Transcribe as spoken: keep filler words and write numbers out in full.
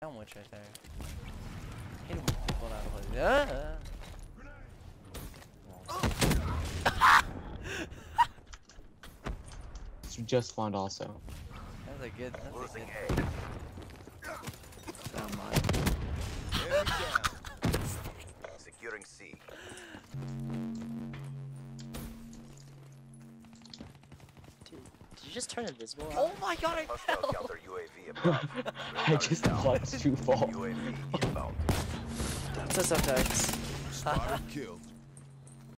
Sandwich right there. I hate when people out of place. Ah! It's just spawned also. That's a good. That's a Losing good. A. Not mine. Enemy down. Securing C. Dude, did you just turn invisible? Oh my god! I Hostile fell. counter U A V above. I just watched you fall. U A V inbound. So sometimes. Spotted kill.